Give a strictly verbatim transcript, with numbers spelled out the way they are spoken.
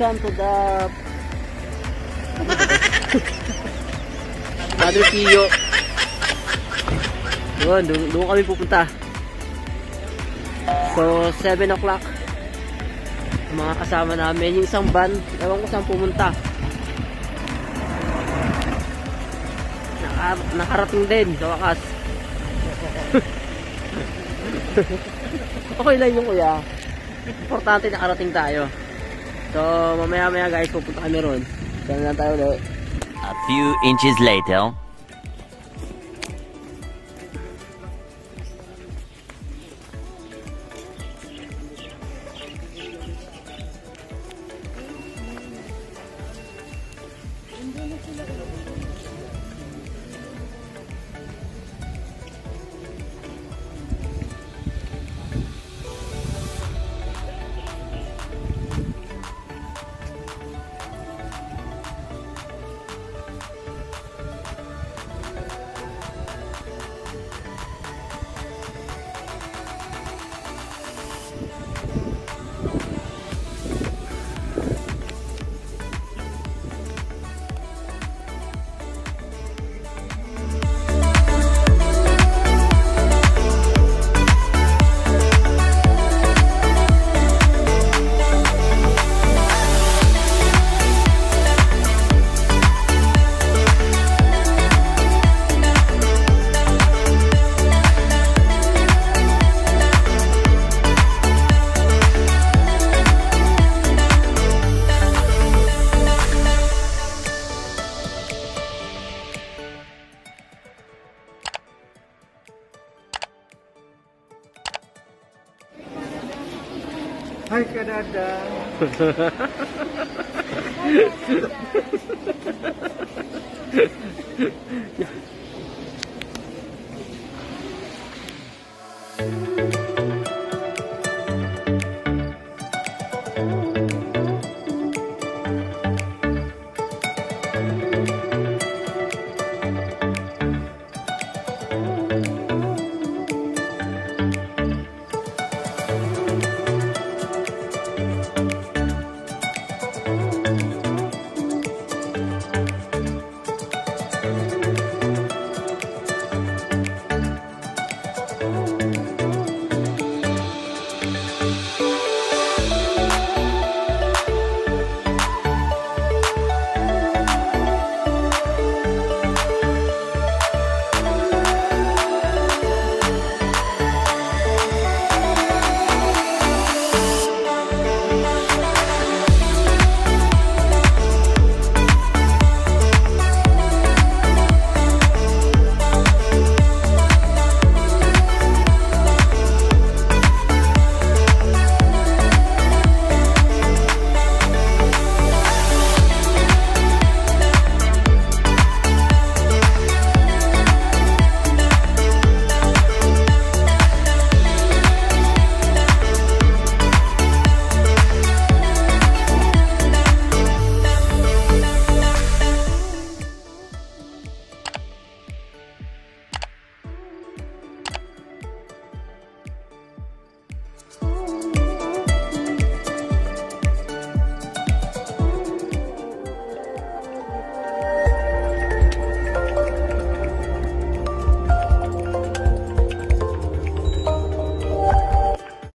welcome to the Padre Pio. Doon, doon, doon kami pupunta. So, seven o'clock. Mga kasama namin, yung isang van, ewan ko saan pumunta. Naka, nakarating din sa wakas. Okay lang yung kuya. Importante nakarating tayo. So, mamaya-maya guys, pupunta kami ron. Saan lang tayo ulit. A few inches later. Hi, Canada.